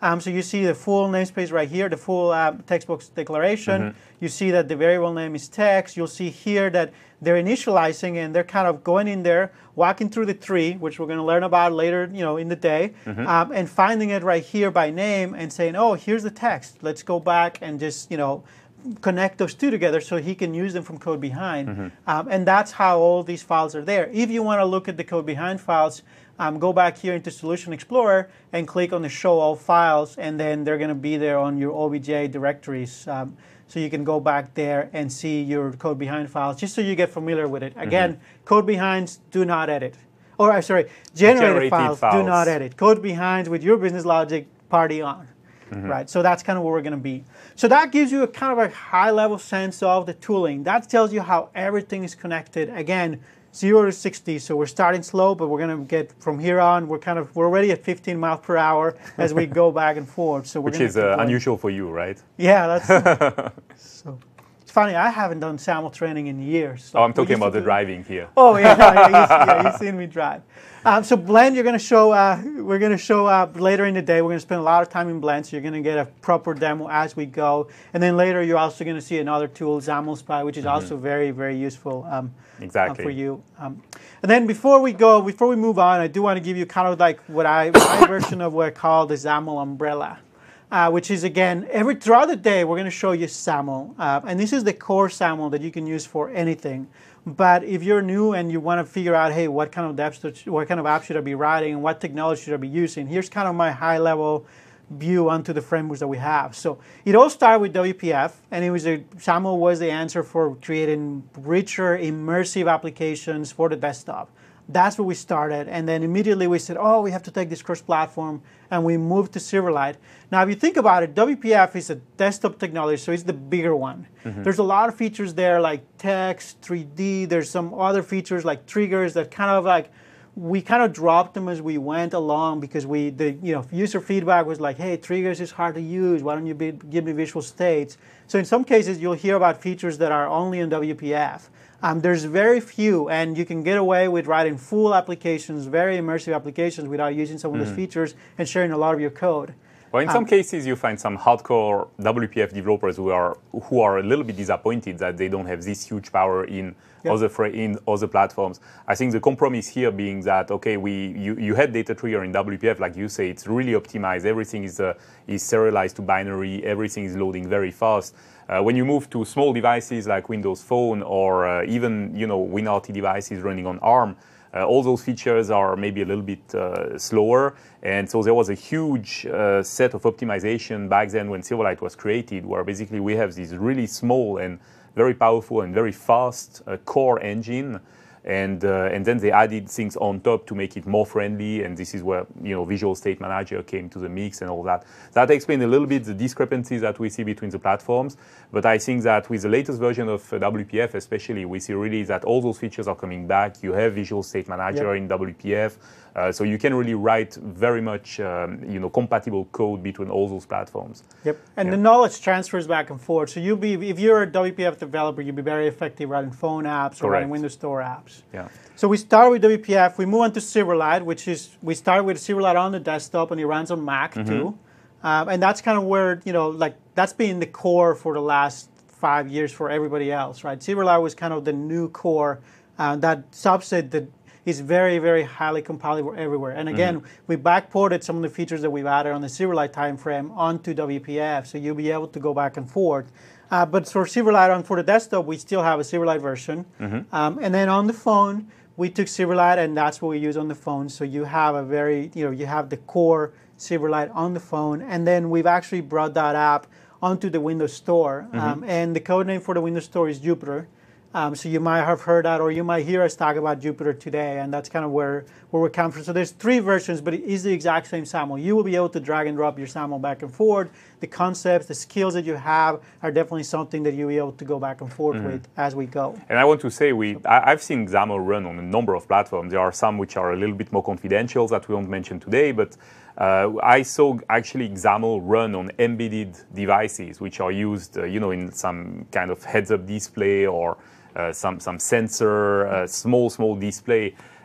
Um, so you see the full namespace right here, the full uh, text box declaration. Mm-hmm. You see that the variable name is text. You'll see here that they're initializing and they're kind of going in there, walking through the tree, which we're going to learn about later, you know, in the day, mm-hmm. um, and finding it right here by name and saying, oh, here's the text. Let's go back and just, you know, connect those two together so he can use them from code behind. Mm-hmm. um, and that's how all these files are there. If you want to look at the code behind files, um, go back here into Solution Explorer and click on the Show All Files, and then they're going to be there on your O B J directories. Um, so you can go back there and see your code behind files, just so you get familiar with it. Again, mm-hmm. code behinds do not edit. Or, I'm sorry, generated, generated files, files do not edit. Code behinds with your business logic, party on. Mm-hmm. Right, so that's kind of where we're going to be. So that gives you a kind of a high-level sense of the tooling. That tells you how everything is connected. Again, zero to sixty. So we're starting slow, but we're going to get from here on. We're kind of we're already at fifteen miles per hour as we go back and forth. So we're which is uh, unusual for you, right? Yeah, that's so. It's funny. I haven't done SAML training in years. So oh, I'm talking about the driving here. Oh yeah, yeah, you've, yeah, you've seen me drive. Um, so Blend, you're going to show. Uh, we're going to show up later in the day. We're going to spend a lot of time in Blend, so you're going to get a proper demo as we go. And then later, you're also going to see another tool, XAML Spy, which is mm-hmm. also very, very useful. Um, exactly. Uh, for you. Um, and then before we go, before we move on, I do want to give you kind of like what I my version of what I call the XAML umbrella. Uh, which is, again, every throughout the day, we're going to show you SAML. Uh, and this is the core SAML that you can use for anything. But if you're new and you want to figure out, hey, what kind of apps, what kind of app should I be writing and what technology should I be using, here's kind of my high-level view onto the frameworks that we have. So it all started with W P F, and it was a, SAML was the answer for creating richer, immersive applications for the desktop. That's where we started, and then immediately we said, oh, we have to take this cross-platform, and we moved to Silverlight. Now, if you think about it, W P F is a desktop technology, so it's the bigger one. Mm-hmm. There's a lot of features there, like text, three D. There's some other features like triggers that kind of like, we kind of dropped them as we went along because we, the you know, user feedback was like, hey, triggers is hard to use. Why don't you be, give me visual states? So in some cases, you'll hear about features that are only in W P F. Um, there's very few, and you can get away with writing full applications, very immersive applications, without using some of those mm. features and sharing a lot of your code. Well, in um, some cases, you find some hardcore W P F developers who are who are a little bit disappointed that they don't have this huge power in yep. other fra- in other platforms. I think the compromise here being that okay, we you, you had data trigger in W P F, like you say, it's really optimized. Everything is uh, is serialized to binary. Everything is loading very fast. Uh, when you move to small devices like Windows Phone or uh, even you know WinRT devices running on ARM, uh, all those features are maybe a little bit uh, slower. And so there was a huge uh, set of optimization back then when Silverlight was created, where basically we have this really small and very powerful and very fast uh, core engine. And uh, and then they added things on top to make it more friendly, and this is where you know Visual State Manager came to the mix and all that. That explains a little bit the discrepancies that we see between the platforms. But I think that with the latest version of uh, W P F, especially, we see really that all those features are coming back. You have Visual State Manager yep. in W P F, uh, so you can really write very much um, you know compatible code between all those platforms. Yep, and yeah. the knowledge transfers back and forth. So you'll be if you're a W P F developer, you'll be very effective writing phone apps or Correct. writing Windows Store apps. Yeah. So we start with W P F. We move on to Silverlight, which is we start with Silverlight on the desktop, and it runs on Mac mm-hmm. too. Um, and that's kind of where you know, like that's been the core for the last five years for everybody else, right? Silverlight was kind of the new core, uh, that subset that is very, very highly compatible everywhere. And again, mm-hmm. we backported some of the features that we've added on the Silverlight timeframe onto W P F, so you'll be able to go back and forth. Uh, but for Silverlight on for the desktop, we still have a Silverlight version. Mm-hmm. Um, and then on the phone, we took Silverlight, and that's what we use on the phone. So you have a very, you know, you have the core Silverlight on the phone, and then we've actually brought that app onto the Windows Store. Mm-hmm. Um, and the code name for the Windows Store is Jupyter. Um, so you might have heard that, or you might hear us talk about Jupyter today, and that's kind of where, where we're coming from. So there's three versions, but it is the exact same SAML. You will be able to drag and drop your SAML back and forth. The concepts, the skills that you have are definitely something that you'll be able to go back and forth mm-hmm. with as we go. And I want to say, we I, I've seen XAML run on a number of platforms. There are some which are a little bit more confidential that we won't mention today, but uh, I saw actually XAML run on embedded devices, which are used uh, you know, in some kind of heads-up display or Uh, some some sensor, uh, small small display,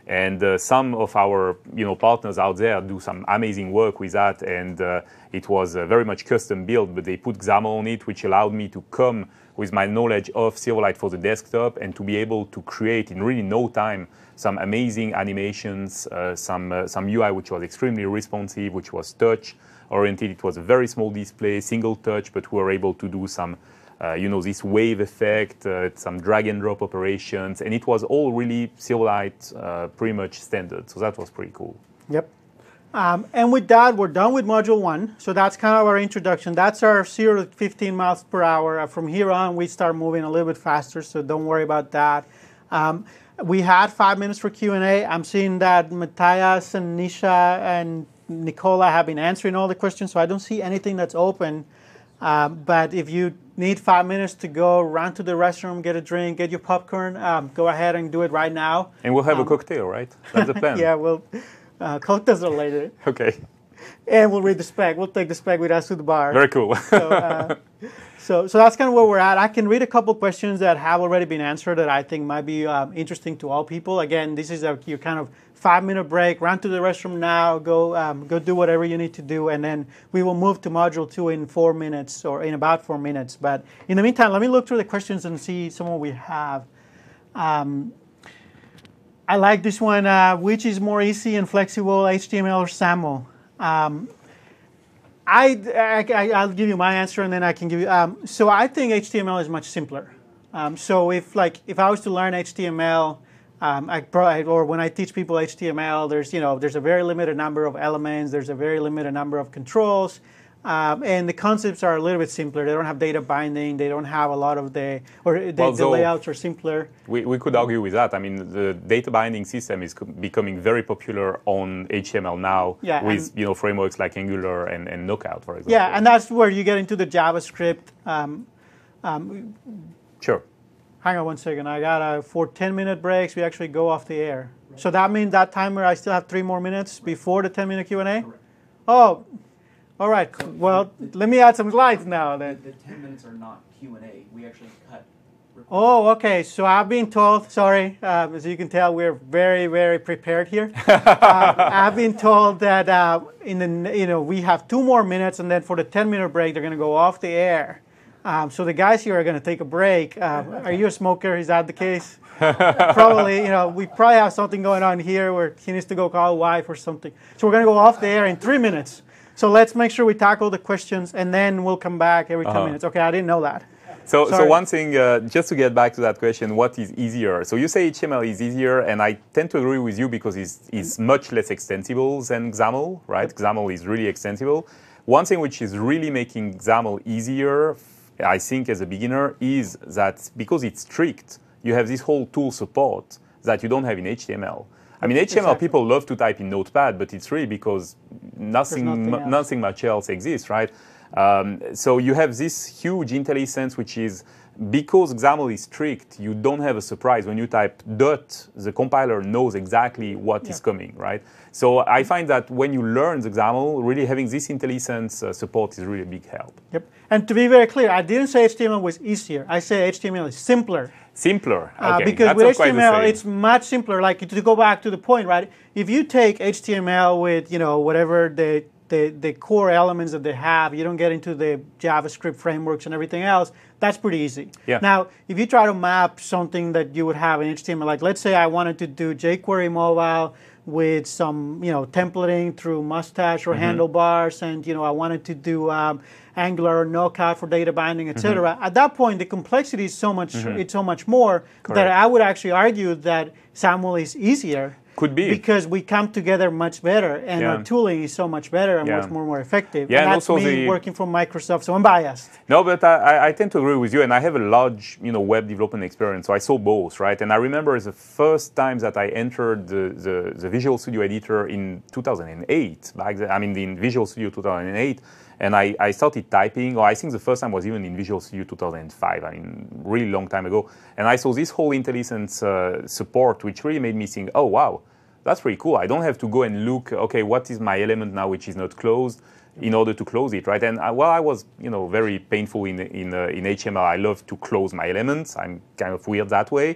And uh, some of our you know, partners out there do some amazing work with that, and uh, it was uh, very much custom built, but they put X A M L on it, which allowed me to come with my knowledge of Silverlight for the desktop and to be able to create in really no time some amazing animations, uh, some, uh, some U I which was extremely responsive, which was touch-oriented. It was a very small display, single touch, but we were able to do some Uh, you know, this wave effect, uh, some drag and drop operations, and it was all really Silverlight uh, pretty much standard. So that was pretty cool. Yep. Um, and with that, we're done with module one. So that's kind of our introduction. That's our zero to fifteen miles per hour. Uh, from here on, we start moving a little bit faster, so don't worry about that. Um, we had five minutes for Q and A. I'm seeing that Matthias and Nisha and Nicola have been answering all the questions, so I don't see anything that's open. Um, but if you need five minutes to go, run to the restroom, get a drink, get your popcorn, um, go ahead and do it right now. And we'll have um, a cocktail, right? That's the plan. Yeah, we'll uh, cocktails are later. Okay. And we'll read the spec. We'll take the spec with us to the bar. Very cool. so, uh, so, so that's kind of where we're at. I can read a couple questions that have already been answered that I think might be um, interesting to all people. Again, this is a, your kind of five-minute break. Run to the restroom now. Go, um, go do whatever you need to do, and then we will move to module two in four minutes or in about four minutes. But in the meantime, let me look through the questions and see some what we have. Um, I like this one. Uh, which is more easy and flexible, H T M L or SAML? Um, I, I, I'll give you my answer, and then I can give you. Um, so I think H T M L is much simpler. Um, so if like if I was to learn H T M L, um, I probably, or when I teach people H T M L, there's you know there's a very limited number of elements, there's a very limited number of controls, um, and the concepts are a little bit simpler. They don't have data binding. They don't have a lot of the or the, well, the layouts are simpler. We we could argue with that. I mean, the data binding system is becoming very popular on H T M L now, yeah, with you know frameworks like Angular and, and Knockout, for example. Yeah, and that's where you get into the JavaScript. Um, um, sure. Hang on one second. I got a for ten minute breaks. We actually go off the air. Right. So that means that timer. I still have three more minutes before the ten minute Q and A. Oh, all right. So, well, the, let me add some slides now. Then the, the ten minutes are not Q and A. We actually cut. Oh, okay. So I've been told. Sorry, uh, as you can tell, we're very, very prepared here. uh, I've been told that uh, in the you know we have two more minutes, and then for the ten minute break, they're going to go off the air. Um, so the guys here are going to take a break. Uh, are you a smoker? Is that the case? Probably. You know, we probably have something going on here where he needs to go call his wife or something. So we're going to go off the air in three minutes. So let's make sure we tackle the questions, and then we'll come back every ten uh-huh. minutes. Okay, I didn't know that. So, so one thing, uh, just to get back to that question, what is easier? So you say H T M L is easier, and I tend to agree with you because it's, it's much less extensible than X A M L, right? X A M L is really extensible. One thing which is really making X A M L easier, I think, as a beginner, is that because it's strict, you have this whole tool support that you don't have in H T M L. I mean, H T M L exactly. people love to type in Notepad, but it's really because nothing, nothing, nothing much else exists, right? Um, so you have this huge IntelliSense, which is, because X A M L is strict, you don't have a surprise. When you type dot, the compiler knows exactly what yeah. is coming, right? So I find that when you learn the X A M L, really having this IntelliSense uh, support is really a big help. Yep. And to be very clear, I didn't say H T M L was easier. I say H T M L is simpler. Simpler, okay. Uh, because That's with H T M L, the it's much simpler. Like, to go back to the point, right? If you take H T M L with, you know, whatever the, the, the core elements that they have, you don't get into the JavaScript frameworks and everything else, that's pretty easy. Yeah. Now, if you try to map something that you would have in H T M L, like let's say I wanted to do jQuery mobile with some, you know, templating through Mustache or mm-hmm. Handlebars, and, you know, I wanted to do um, Angular or Knockout for data binding, et cetera. Mm-hmm. At that point, the complexity is so much, mm-hmm. it's so much more Correct. That I would actually argue that SAML is easier. Could be. Because we come together much better, and yeah. our tooling is so much better and yeah. much more, more effective. Yeah, and, and that's also me the, working from Microsoft, so I'm biased. No, but I, I tend to agree with you, and I have a large, you know, web development experience, so I saw both, right? And I remember the first time that I entered the, the, the Visual Studio Editor in two thousand eight, back then, I mean, in Visual Studio two thousand eight, and I, I started typing, or I think the first time was even in Visual Studio two thousand five, I mean, really long time ago, and I saw this whole IntelliSense uh, support, which really made me think, oh, wow, that's pretty cool. I don't have to go and look, okay, what is my element now which is not closed in order to close it, right? And I, well, I was, you know, very painful in in, uh, in H T M L. I love to close my elements. I'm kind of weird that way.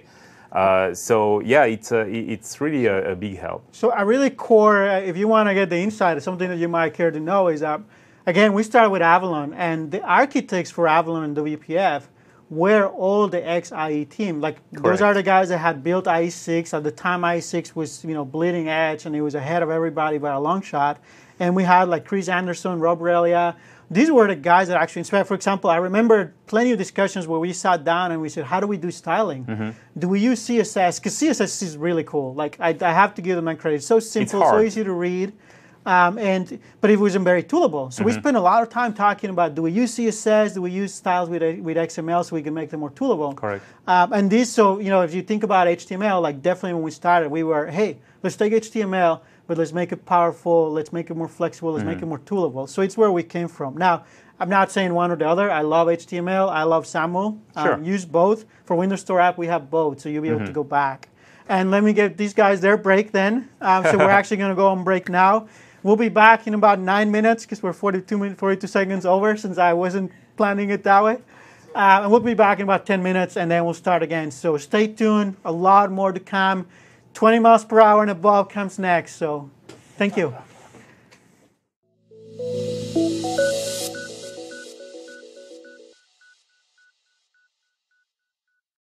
Uh, so yeah, it's a, it's really a, a big help. So a really core, uh, if you want to get the insight, something that you might care to know is that, again, we started with Avalon, and the architects for Avalon and W P F were all the ex-I E team. Like Correct. Those are the guys that had built I E six. At the time, I E six was you know bleeding edge, and it was ahead of everybody by a long shot. And we had like Chris Anderson, Rob Relia. These were the guys that actually inspired. For example, I remember plenty of discussions where we sat down and we said, how do we do styling? Mm-hmm. Do we use C S S? Because C S S is really cool. Like I, I have to give them that credit. It's so simple, it's so easy to read. Um, and But it wasn't very toolable. So mm-hmm. we spent a lot of time talking about, do we use C S S? Do we use styles with, with X M L so we can make them more toolable? Correct. Um, and this, so, you know, if you think about H T M L, like definitely when we started, we were, hey, let's take H T M L, but let's make it powerful, let's make it more flexible, let's mm-hmm. make it more toolable. So it's where we came from. Now, I'm not saying one or the other. I love H T M L. I love SAML. Sure. Um, use both. For Windows Store app, we have both, so you'll be able mm-hmm. to go back. And let me give these guys their break then. Um, so we're actually going to go on break now. We'll be back in about nine minutes because we're forty-two, minutes, forty-two seconds over since I wasn't planning it that way. Uh, and we'll be back in about ten minutes, and then we'll start again. So stay tuned. A lot more to come. twenty miles per hour and above comes next. So thank you.